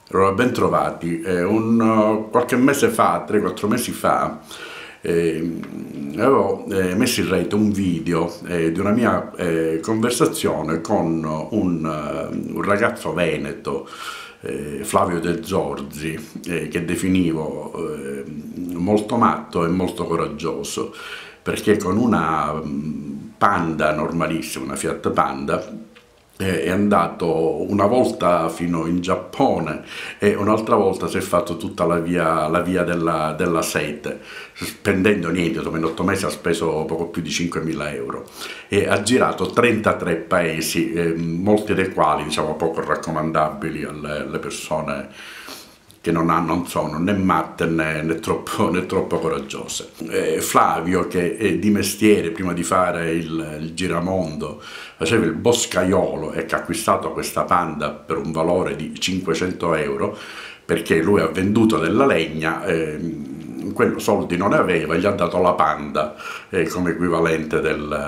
Allora, ben trovati. Qualche mese fa, 3-4 mesi fa, avevo messo in rete un video di una mia conversazione con un ragazzo veneto, Flavio De Zorzi, che definivo molto matto e molto coraggioso, perché con una Panda normalissima, una Fiat Panda, è andato una volta fino in Giappone e un'altra volta si è fatto tutta la via della sete, spendendo niente. Dopo 8 mesi ha speso poco più di 5.000 euro e ha girato 33 paesi, molti dei quali, diciamo, poco raccomandabili alle persone che non sono né matte né troppo coraggiose. Flavio, che di mestiere, prima di fare il giramondo, faceva il boscaiolo e che ha acquistato questa Panda per un valore di 500 euro, perché lui ha venduto della legna, quello soldi non ne aveva, gli ha dato la Panda come equivalente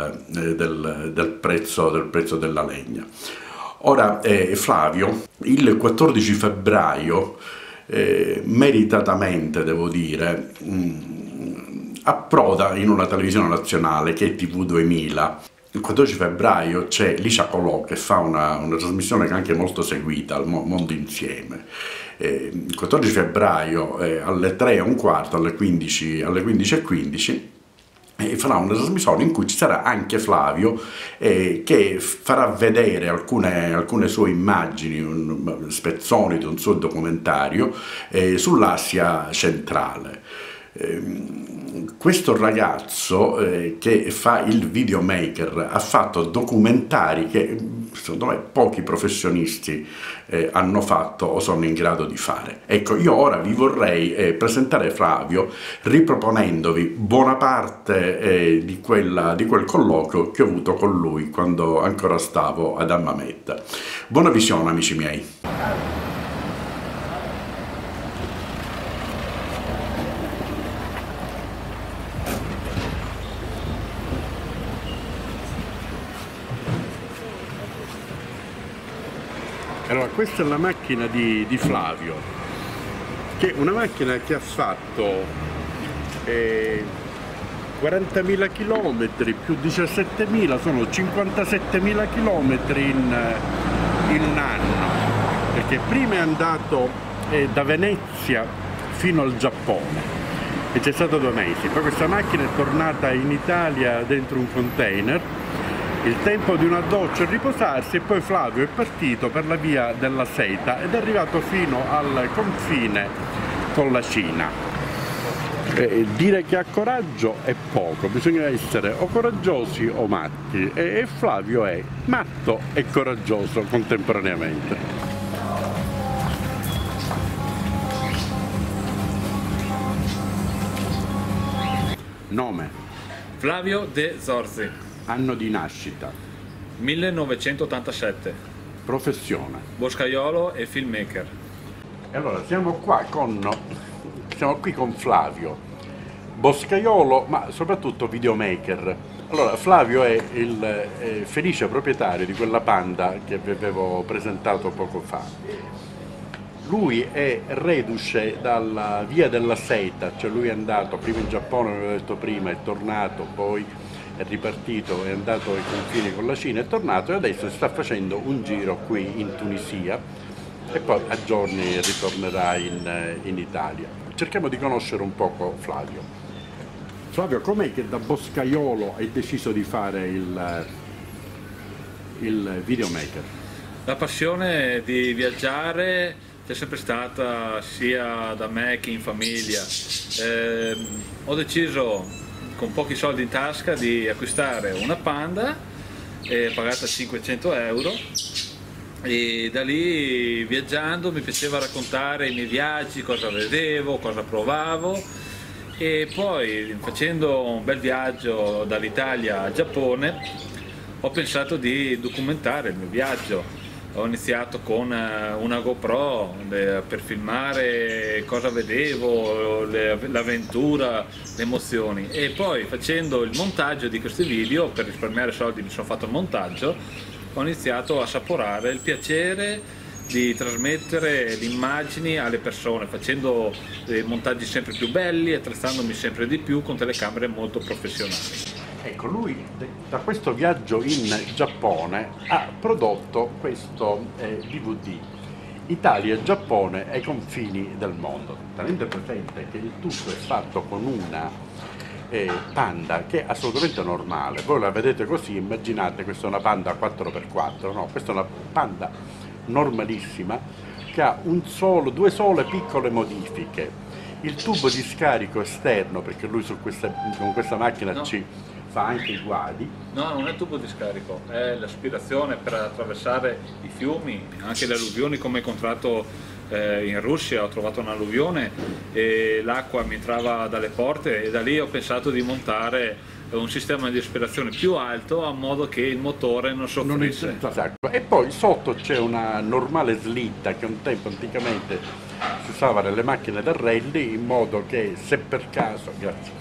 del prezzo della legna. Ora Flavio, il 14 febbraio, meritatamente devo dire, approda in una televisione nazionale che è TV 2000. Il 14 febbraio c'è Licia Colò che fa una trasmissione che è anche molto seguita, al Mondo Insieme. Il 14 febbraio alle 3:15, alle 15:15, farà una trasmissione in cui ci sarà anche Flavio, che farà vedere alcune sue immagini, spezzoni di un suo documentario sull'Asia centrale. Questo ragazzo che fa il videomaker ha fatto documentari che secondo me pochi professionisti hanno fatto o sono in grado di fare. Ecco, io ora vi vorrei presentare Flavio riproponendovi buona parte di quel colloquio che ho avuto con lui quando ancora stavo ad Ammametta. Buona visione, amici miei. Allora, questa è la macchina di Flavio, che è una macchina che ha fatto 40.000 km più 17.000, sono 57.000 km in un anno, perché prima è andato da Venezia fino al Giappone e c'è stato 2 mesi, poi questa macchina è tornata in Italia dentro un container, il tempo di una doccia e riposarsi, e poi Flavio è partito per la via della seta ed è arrivato fino al confine con la Cina. Dire che ha coraggio è poco, bisogna essere o coraggiosi o matti, e Flavio è matto e coraggioso contemporaneamente. Nome? Flavio De Zorzi. Anno di nascita? 1987. Professione? Boscaiolo e filmmaker. E allora siamo qui con Flavio, boscaiolo ma soprattutto videomaker. Allora, Flavio è il felice proprietario di quella Panda che vi avevo presentato poco fa. Lui è reduce dalla via della seta, cioè lui è andato prima in Giappone, come ho detto prima, è tornato, poi è ripartito, è andato ai confini con la Cina, è tornato e adesso sta facendo un giro qui in Tunisia e poi a giorni ritornerà in Italia. Cerchiamo di conoscere un poco Flavio. Flavio, com'è che da boscaiolo hai deciso di fare il videomaker? La passione di viaggiare c'è sempre stata sia da me che in famiglia. Ho deciso con pochi soldi in tasca di acquistare una Panda pagata 500 euro, e da lì viaggiando mi piaceva raccontare i miei viaggi, cosa vedevo, cosa provavo, e poi facendo un bel viaggio dall'Italia al Giappone ho pensato di documentare il mio viaggio. Ho iniziato con una GoPro per filmare cosa vedevo, l'avventura, le emozioni, e poi facendo il montaggio di questi video, per risparmiare soldi mi sono fatto il montaggio, ho iniziato a assaporare il piacere di trasmettere le immagini alle persone, facendo montaggi sempre più belli, attrezzandomi sempre di più con telecamere molto professionali. Ecco, lui da questo viaggio in Giappone ha prodotto questo DVD, Italia e Giappone ai confini del mondo. Tenendo presente che il tutto è fatto con una Panda che è assolutamente normale, voi la vedete così, immaginate questa è una Panda 4x4, no, questa è una Panda normalissima che ha due sole piccole modifiche. Il tubo di scarico esterno, perché lui con questa macchina No. ci fa anche i guadi. No, non è tubo di scarico, è l'aspirazione per attraversare i fiumi, anche le alluvioni, come incontrato in Russia. Ho trovato un'alluvione e l'acqua mi entrava dalle porte, e da lì ho pensato di montare un sistema di aspirazione più alto, a modo che il motore non soffrisse. Esatto. E poi sotto c'è una normale slitta che un tempo anticamente si usava nelle macchine da rally, in modo che se per caso,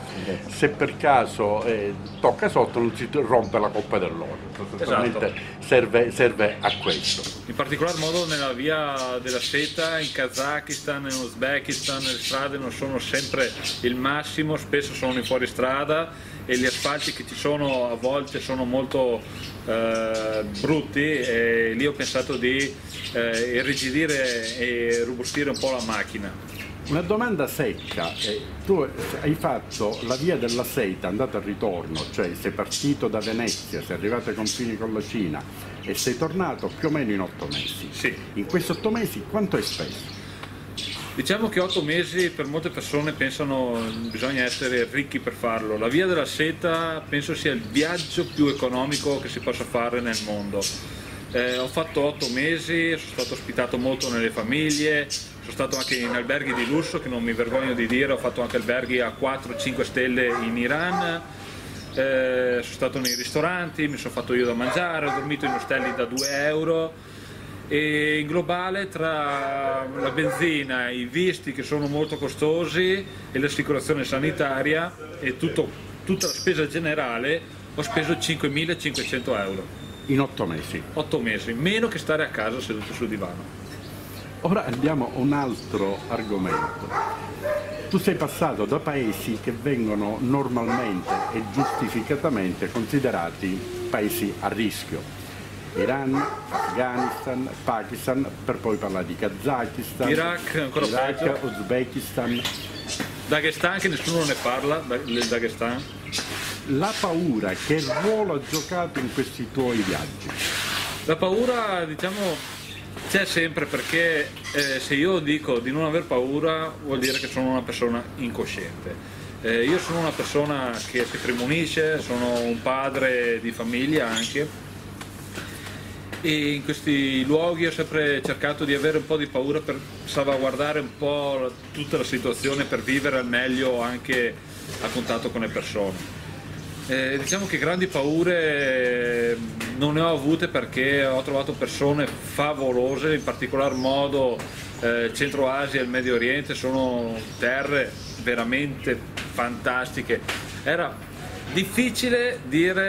tocca sotto non si rompe la coppa dell'olio. Sostanzialmente serve a questo. In particolar modo nella via della seta, in Kazakistan, in Uzbekistan, le strade non sono sempre il massimo, spesso sono in fuoristrada e gli asfalti che ci sono a volte sono molto brutti, e lì ho pensato di irrigidire e robustire un po' la macchina. Una domanda secca, tu hai fatto la via della seta andata e ritorno, cioè sei partito da Venezia, sei arrivato ai confini con la Cina e sei tornato più o meno in 8 mesi. Sì. In questi 8 mesi quanto hai speso? Diciamo che 8 mesi per molte persone pensano bisogna essere ricchi per farlo. La via della seta penso sia il viaggio più economico che si possa fare nel mondo. Ho fatto 8 mesi, sono stato ospitato molto nelle famiglie, sono stato anche in alberghi di lusso, che non mi vergogno di dire, ho fatto anche alberghi a 4-5 stelle in Iran, sono stato nei ristoranti, mi sono fatto io da mangiare, ho dormito in ostelli da 2 euro, e in globale, tra la benzina, i visti che sono molto costosi e l'assicurazione sanitaria e tutta la spesa generale, ho speso 5.500 euro. In 8 mesi. 8 mesi, meno che stare a casa seduto sul divano. Ora andiamo a un altro argomento. Tu sei passato da paesi che vengono normalmente e giustificatamente considerati paesi a rischio. Iran, Afghanistan, Pakistan, per poi parlare di Kazakistan, Iraq, ancora peggio. Uzbekistan. Dagestan, che nessuno ne parla, del Dagestan. La paura, che ruolo ha giocato in questi tuoi viaggi? La paura, diciamo, c'è sempre, perché se io dico di non aver paura vuol dire che sono una persona incosciente. Io sono una persona che si premunisce, sono un padre di famiglia anche, e in questi luoghi ho sempre cercato di avere un po' di paura per salvaguardare un po' tutta la situazione, per vivere al meglio anche a contatto con le persone. Diciamo che grandi paure non ne ho avute, perché ho trovato persone favolose, in particolar modo Centro Asia e il Medio Oriente sono terre veramente fantastiche. Era difficile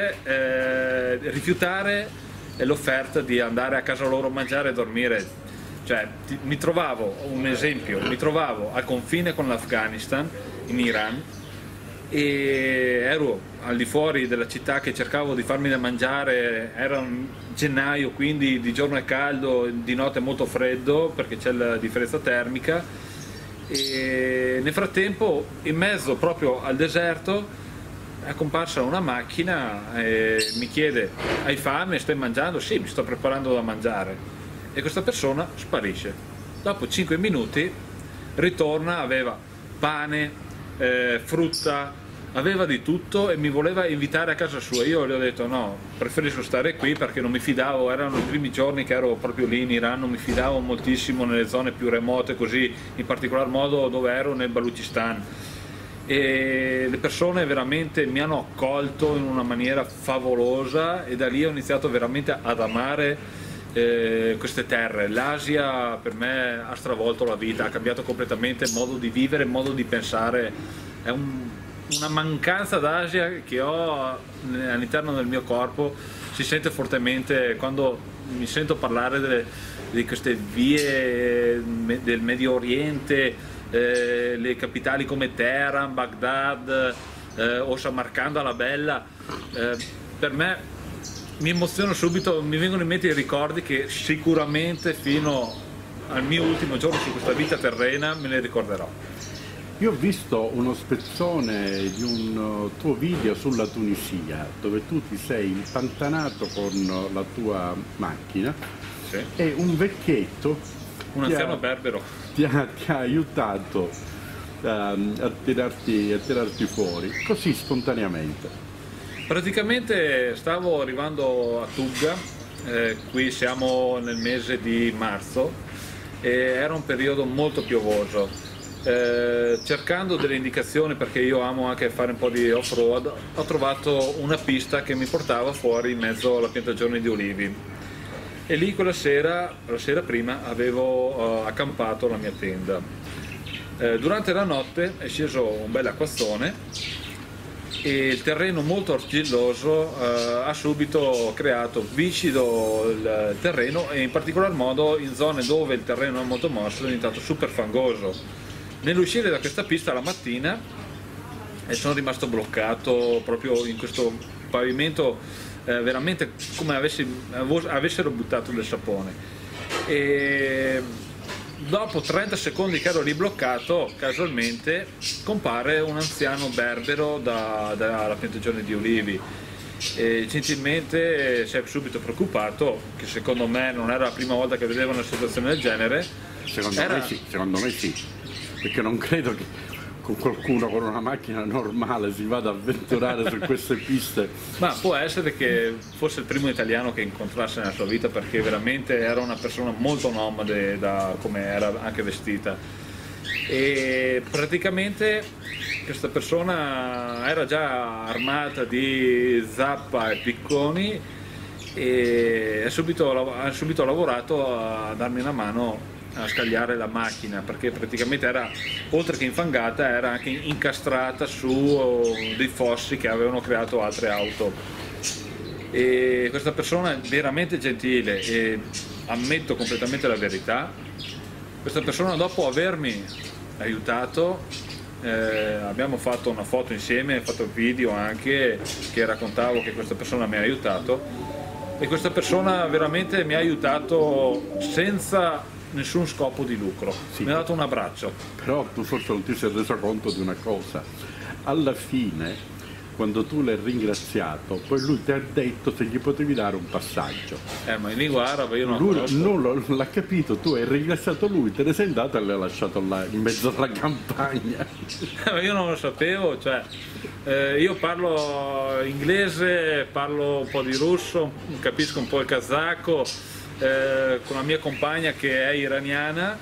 rifiutare l'offerta di andare a casa loro a mangiare e dormire. Cioè, mi trovavo al confine con l'Afghanistan, in Iran, e ero al di fuori della città che cercavo di farmi da mangiare. Era gennaio, quindi di giorno è caldo, di notte è molto freddo perché c'è la differenza termica, e nel frattempo in mezzo proprio al deserto è comparsa una macchina e mi chiede: hai fame? Stai mangiando? Sì, mi sto preparando da mangiare. E questa persona sparisce. Dopo 5 minuti ritorna, aveva pane, frutta, aveva di tutto, e mi voleva invitare a casa sua. Io le ho detto no, preferisco stare qui, perché non mi fidavo. Erano i primi giorni che ero proprio lì in Iran, non mi fidavo moltissimo nelle zone più remote, così in particolar modo dove ero, nel Baluchistan. E le persone veramente mi hanno accolto in una maniera favolosa, e da lì ho iniziato veramente ad amare queste terre. L'Asia per me ha stravolto la vita, ha cambiato completamente il modo di vivere, il modo di pensare. È una mancanza d'Asia che ho all'interno del mio corpo, si sente fortemente quando mi sento parlare di queste vie del Medio Oriente, le capitali come Teheran, Baghdad o Samarcanda la Bella, per me mi emoziono subito, mi vengono in mente i ricordi che sicuramente fino al mio ultimo giorno su questa vita terrena me ne ricorderò. Io ho visto uno spezzone di un tuo video sulla Tunisia, dove tu ti sei impantanato con la tua macchina, Sì. e un vecchietto, Un anziano berbero. ti ha aiutato a tirarti fuori, così spontaneamente. Praticamente stavo arrivando a Tugga, qui siamo nel mese di marzo e era un periodo molto piovoso. Cercando delle indicazioni, perché io amo anche fare un po' di off-road, ho trovato una pista che mi portava fuori in mezzo alla piantagione di olivi e lì quella sera, la sera prima, avevo accampato la mia tenda. Durante la notte è sceso un bel acquazzone e il terreno molto argilloso ha subito creato viscido il terreno, e in particolar modo in zone dove il terreno è molto mosso è diventato super fangoso. Nell'uscire da questa pista la mattina sono rimasto bloccato proprio in questo pavimento, veramente come avessero buttato del sapone, e dopo 30 secondi che ero ribloccato, casualmente compare un anziano berbero dalla piantagione di olivi e gentilmente si è subito preoccupato, che secondo me non era la prima volta che vedeva una situazione del genere. Secondo me sì, perché non credo che con qualcuno con una macchina normale si vada a avventurare su queste piste. Ma può essere che fosse il primo italiano che incontrasse nella sua vita, perché veramente era una persona molto nomade da come era anche vestita, e praticamente questa persona era già armata di zappa e picconi e ha subito lavorato a darmi una mano a scagliare la macchina, perché praticamente era, oltre che infangata, era anche incastrata su dei fossi che avevano creato altre auto. E questa persona è veramente gentile e ammetto completamente la verità. Questa persona, dopo avermi aiutato, abbiamo fatto una foto insieme, ho fatto il video anche che raccontavo che questa persona mi ha aiutato, e questa persona veramente mi ha aiutato senza nessun scopo di lucro, sì. Mi ha dato un abbraccio. Però tu forse non ti sei reso conto di una cosa: alla fine, quando tu l'hai ringraziato, poi lui ti ha detto se gli potevi dare un passaggio. Ma in lingua araba io non lui non l'ha capito, tu hai ringraziato lui, te ne sei andato e l'hai lasciato là in mezzo alla campagna. Ma io non lo sapevo, cioè io parlo inglese, parlo un po' di russo, capisco un po' il kazako, con la mia compagna che è iraniana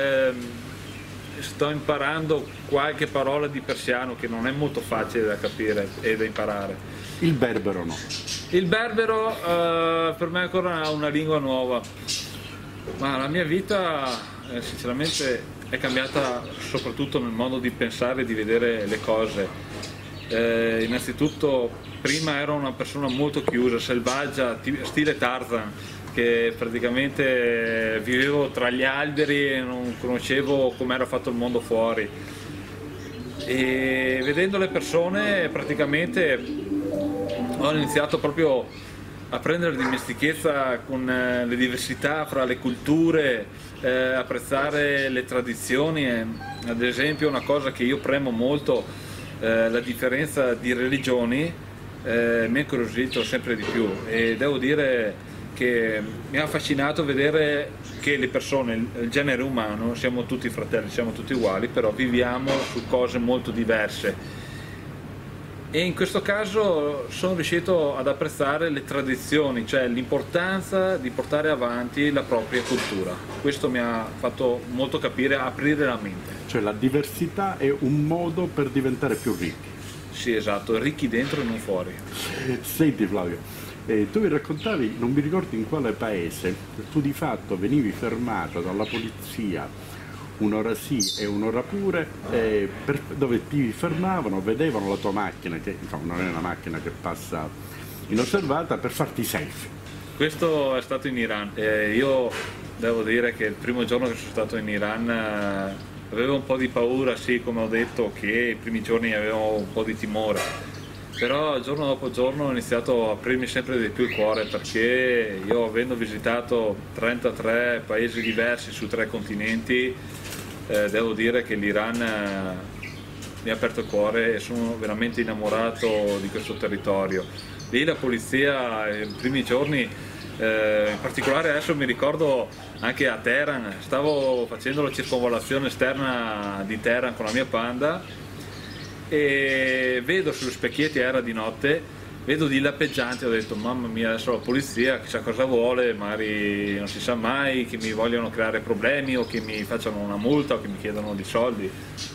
sto imparando qualche parola di persiano, che non è molto facile da capire e da imparare. Il berbero no? Il berbero per me è ancora una lingua nuova, ma la mia vita sinceramente è cambiata soprattutto nel modo di pensare e di vedere le cose. Innanzitutto prima ero una persona molto chiusa, selvaggia, stile Tarzan, che praticamente vivevo tra gli alberi e non conoscevo come era fatto il mondo fuori, e vedendo le persone praticamente ho iniziato proprio a prendere dimestichezza con le diversità fra le culture, apprezzare le tradizioni. Ad esempio, una cosa che io premo molto, la differenza di religioni, mi ha incuriosito sempre di più, e devo dire che mi ha affascinato vedere che le persone, il genere umano, siamo tutti fratelli, siamo tutti uguali, però viviamo su cose molto diverse, e in questo caso sono riuscito ad apprezzare le tradizioni, cioè l'importanza di portare avanti la propria cultura. Questo mi ha fatto molto capire, aprire la mente. Cioè la diversità è un modo per diventare più ricchi. Sì, esatto, ricchi dentro e non fuori. Senti Flavio, tu mi raccontavi, non mi ricordo in quale paese, tu di fatto venivi fermato dalla polizia un'ora sì e un'ora pure, dove ti fermavano, vedevano la tua macchina, che insomma non è una macchina che passa inosservata, per farti selfie. Questo è stato in Iran. Io devo dire che il primo giorno che sono stato in Iran avevo un po' di paura, sì, come ho detto, che i primi giorni avevo un po' di timore, però giorno dopo giorno ho iniziato a aprirmi sempre di più il cuore, perché io, avendo visitato 33 paesi diversi su 3 continenti, devo dire che l'Iran mi ha aperto il cuore e sono veramente innamorato di questo territorio. Lì la polizia, i primi giorni, in particolare adesso mi ricordo anche a Teheran, stavo facendo la circonvallazione esterna di Teheran con la mia Panda e vedo sullo specchietti, era di notte, vedo di lampeggianti, ho detto mamma mia, adesso la polizia chissà cosa vuole, magari non si sa mai che mi vogliono creare problemi o che mi facciano una multa o che mi chiedano dei soldi.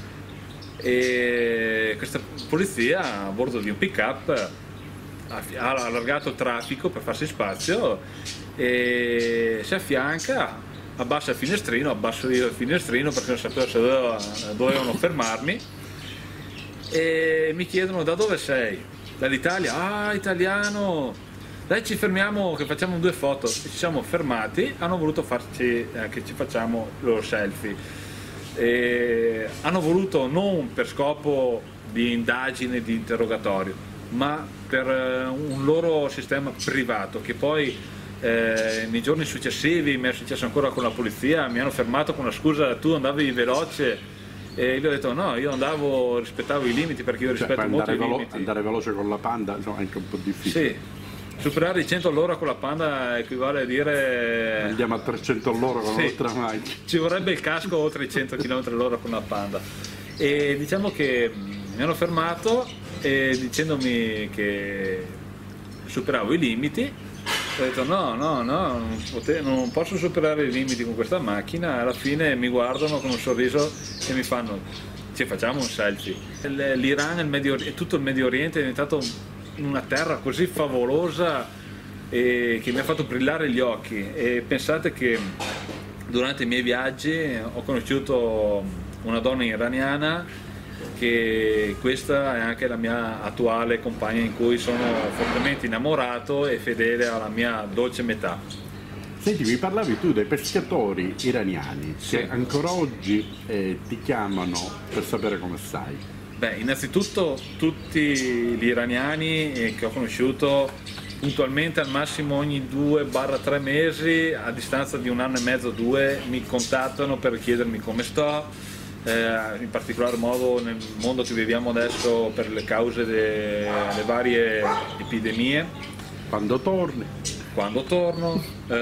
E questa polizia a bordo di un pick-up ha allargato il traffico per farsi spazio e si affianca, abbassa il finestrino, abbasso io il finestrino perché non sapevo se dovevano fermarmi e mi chiedono da dove sei? Dall'Italia? Ah, italiano! Dai, ci fermiamo che facciamo 2 foto. Ci siamo fermati, hanno voluto farci che ci facciamo i loro selfie. E hanno voluto non per scopo di indagine, di interrogatorio, ma per un loro sistema privato che poi nei giorni successivi, mi è successo ancora con la polizia, mi hanno fermato con la scusa tu andavi veloce e io ho detto no, io rispettavo i limiti perché io rispetto molto i limiti. Andare veloce con la Panda no, è anche un po' difficile. Sì, superare i 100 all'ora con la Panda equivale a dire andiamo a 300 all'ora con la nostra macchina. Ci vorrebbe il casco oltre i 100 km all'ora con la Panda. E diciamo che mi hanno fermato dicendomi che superavo i limiti. Ho detto no, non posso superare i limiti con questa macchina. Alla fine mi guardano con un sorriso e mi fanno ci facciamo un selfie. L'Iran e tutto il Medio Oriente è diventato una terra così favolosa che mi ha fatto brillare gli occhi, e pensate che durante i miei viaggi ho conosciuto una donna iraniana che questa è anche la mia attuale compagna in cui sono fortemente innamorato e fedele alla mia dolce metà. Senti, mi parlavi tu dei pescatori iraniani che ancora oggi ti chiamano per sapere come stai. Beh, innanzitutto tutti gli iraniani che ho conosciuto puntualmente al massimo ogni 2-3 mesi, a distanza di 1 anno e mezzo, 2, mi contattano per chiedermi come sto. In particolar modo nel mondo che viviamo adesso per le cause delle varie epidemie. Quando torni? Quando torno,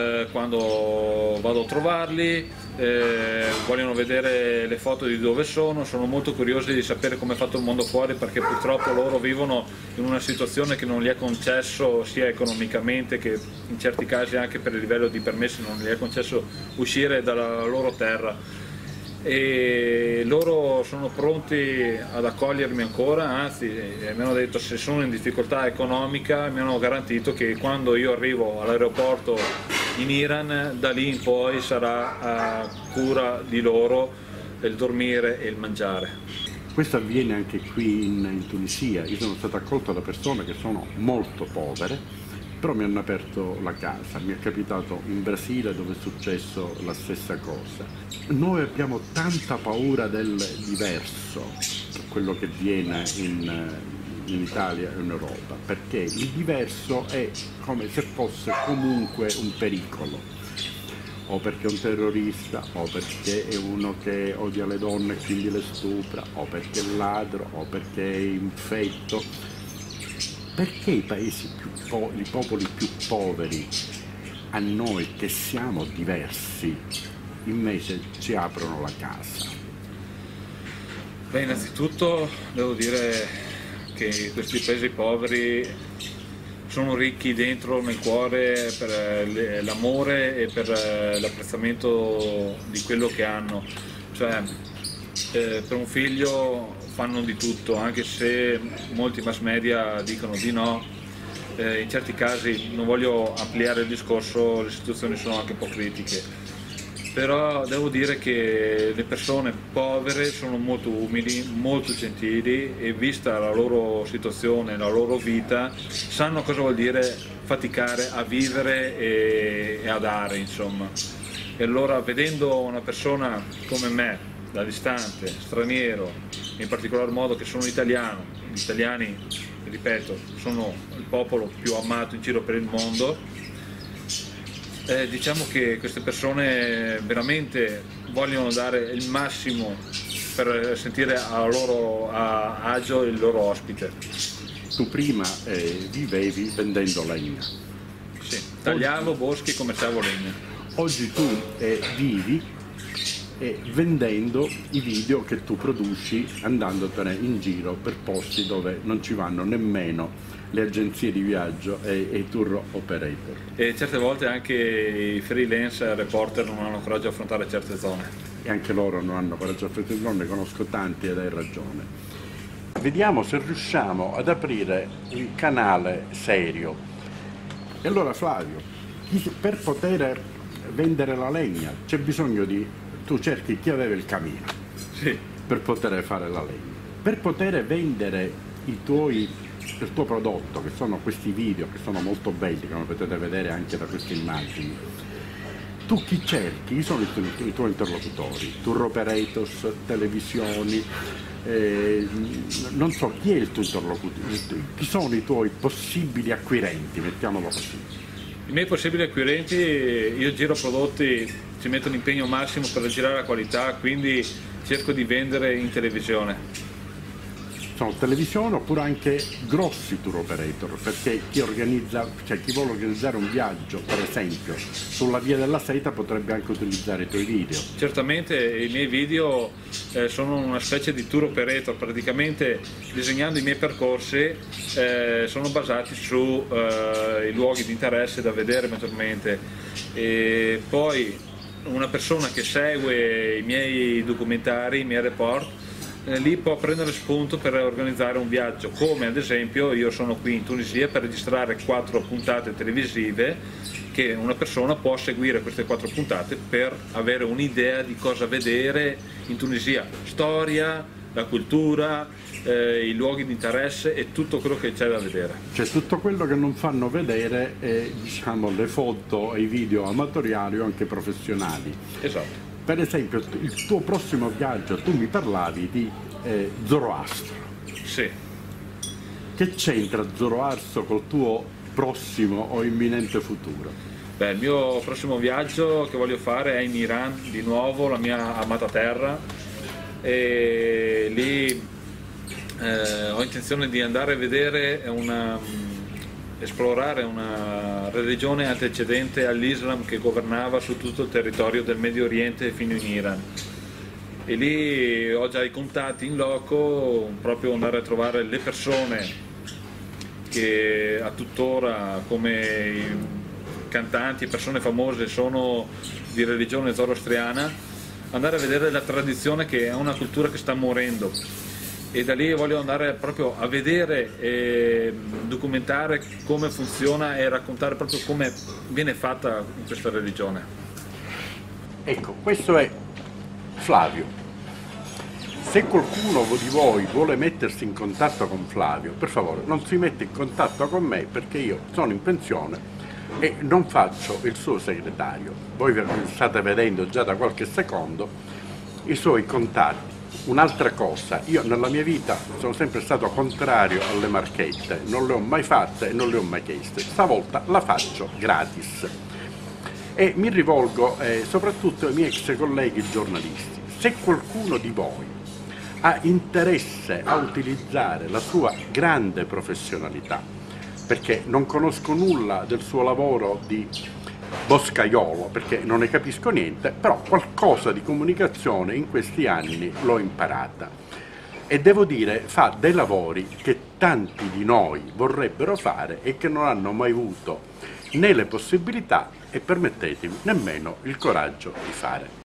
quando vado a trovarli, vogliono vedere le foto di dove sono molto curiosi di sapere come è fatto il mondo fuori, perché purtroppo loro vivono in una situazione che non gli è concesso sia economicamente che in certi casi anche per il livello di permessi non gli è concesso uscire dalla loro terra. E loro sono pronti ad accogliermi ancora, anzi mi hanno detto se sono in difficoltà economica mi hanno garantito che quando io arrivo all'aeroporto in Iran da lì in poi sarà a cura di loro il dormire e il mangiare. Questo avviene anche qui in Tunisia. Io sono stato accolto da persone che sono molto povere, però mi hanno aperto la casa. Mi è capitato in Brasile dove è successo la stessa cosa. Noi abbiamo tanta paura del diverso, per quello che avviene in Italia e in Europa, perché il diverso è come se fosse comunque un pericolo, o perché è un terrorista, o perché è uno che odia le donne e quindi le stupra, o perché è ladro, o perché è infetto. Perché i paesi i popoli più poveri, a noi che siamo diversi, invece ci aprono la casa? Beh, innanzitutto devo dire che questi paesi poveri sono ricchi dentro nel cuore per l'amore e per l'apprezzamento di quello che hanno. Cioè, per un figlio fanno di tutto, anche se molti mass media dicono di no. In certi casi, non voglio ampliare il discorso, le situazioni sono anche un po' critiche, però devo dire che le persone povere sono molto umili, molto gentili, e vista la loro situazione, la loro vita, sanno cosa vuol dire faticare a vivere e a dare, insomma. E allora, vedendo una persona come me, da distante, straniero, in particolar modo che sono italiano, gli italiani, ripeto, sono il popolo più amato in giro per il mondo, diciamo che queste persone veramente vogliono dare il massimo per sentire a loro agio il loro ospite. Tu prima vivevi vendendo legna. Sì, tagliavo boschi e commerciavo legna. Oggi tu vivi vendendo i video che tu produci, andandotene in giro per posti dove non ci vanno nemmeno le agenzie di viaggio e i tour operator. E certe volte anche i freelance reporter non hanno coraggio di affrontare certe zone. E anche loro non hanno coraggio di affrontare, ne conosco tanti ed hai ragione. Vediamo se riusciamo ad aprire il canale serio. E allora Flavio, per poter vendere la legna c'è bisogno di... tu cerchi chi aveva il camino, Sì. per poter fare la legna. Per poter vendere il tuo prodotto, che sono questi video, che sono molto belli, come potete vedere anche da queste immagini, tu chi cerchi? Chi sono i tuoi interlocutori? Tour operators, televisioni, non so, chi è il tuo interlocutore? Chi sono i tuoi possibili acquirenti, mettiamolo così? I miei possibili acquirenti, io giro prodotti, ci metto un impegno massimo per girare la qualità, quindi cerco di vendere in televisione. Sono televisione oppure anche grossi tour operator, perché chi organizza, cioè chi vuole organizzare un viaggio, per esempio, sulla Via della Seta potrebbe anche utilizzare i tuoi video. Certamente i miei video sono una specie di tour operator, praticamente disegnando i miei percorsi sono basati sui luoghi di interesse da vedere maggiormente. E poi una persona che segue i miei documentari, i miei report, lì può prendere spunto per organizzare un viaggio, come ad esempio io sono qui in Tunisia per registrare 4 puntate televisive, che una persona può seguire queste 4 puntate per avere un'idea di cosa vedere in Tunisia, storia, la cultura, i luoghi di interesse e tutto quello che c'è da vedere. Cioè tutto quello che non fanno vedere diciamo, le foto e i video amatoriali o anche professionali. Esatto. Per esempio il tuo prossimo viaggio, tu mi parlavi di Zoroastro. Sì. Che c'entra Zoroastro col tuo prossimo o imminente futuro? Beh, il mio prossimo viaggio che voglio fare è in Iran, di nuovo, la mia amata terra, e lì ho intenzione di andare a vedere esplorare una religione antecedente all'Islam che governava su tutto il territorio del Medio Oriente fino in Iran. E lì ho già i contatti in loco, proprio andare a trovare le persone che a tuttora come i cantanti e persone famose sono di religione zoroastriana, andare a vedere la tradizione, che è una cultura che sta morendo. E da lì voglio andare proprio a vedere e documentare come funziona e raccontare proprio come viene fatta questa religione. Ecco, questo è Flavio. Se qualcuno di voi vuole mettersi in contatto con Flavio, per favore non si mette in contatto con me, perché io sono in pensione e non faccio il suo segretario. Voi state vedendo già da qualche secondo i suoi contatti. Un'altra cosa, io nella mia vita sono sempre stato contrario alle marchette, non le ho mai fatte e non le ho mai chieste, stavolta la faccio gratis. E mi rivolgo soprattutto ai miei ex colleghi giornalisti. Se qualcuno di voi ha interesse a utilizzare la sua grande professionalità, perché non conosco nulla del suo lavoro di boscaiolo, perché non ne capisco niente, però qualcosa di comunicazione in questi anni l'ho imparata e devo dire fa dei lavori che tanti di noi vorrebbero fare e che non hanno mai avuto né le possibilità e, permettetemi, nemmeno il coraggio di fare.